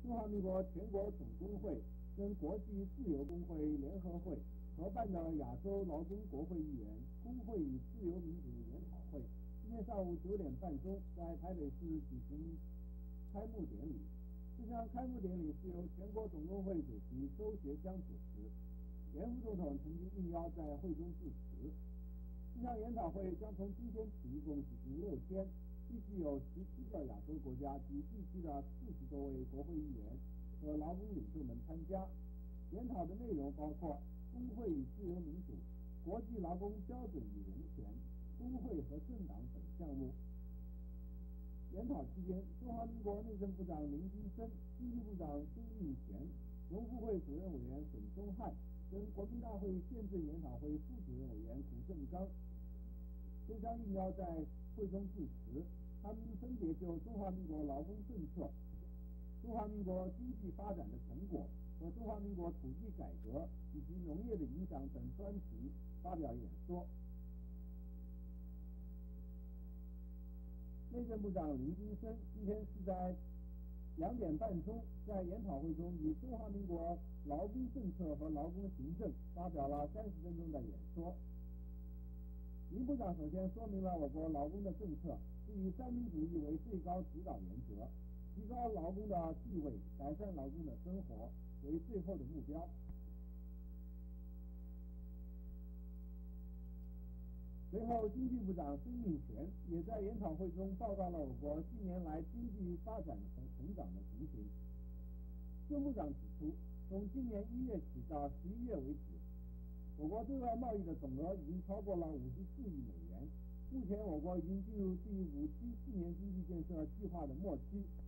中华民国全国总工会跟国际自由工会联合会合办的亚洲劳工国会议员工会与自由民主研讨会，今天上午9点半钟在台北市举行开幕典礼。这项开幕典礼是由全国总工会主席周学江主持，严副总统曾经应邀在会中致辞。这项研讨会将从今天起一共举行6天，预计有17个亚洲国家及地区的40多位国会议员和劳工领袖们参加。研讨的内容包括工会与自由民主、国际劳工标准与人权、工会和政党等项目。研讨期间，中华民国内政部长林金生、经济部长孙运璇、农复会主任委员沈宗翰跟国民大会宪政研讨会副主任委员古正刚都将应邀在会中致辞。他们分别就中华民国劳工政策、中华民国经济发展的成果和中华民国土地改革以及农业的影响等专题发表演说。内政部长林金生今天是在2点半钟在研讨会中以中华民国劳工政策和劳工行政发表了30分钟的演说。林部长首先说明了我国劳工的政策是以三民主义为最高指导原则，提高劳工的地位，改善劳工的生活为最后的目标。随后，经济部长孙运璇也在研讨会中报告了我国近年来经济发展和成长的情形。孙部长指出，从今年1月起到11月为止，我国对外贸易的总额已经超过了54亿美元。目前，我国已经进入第5期4年经济建设计划的末期，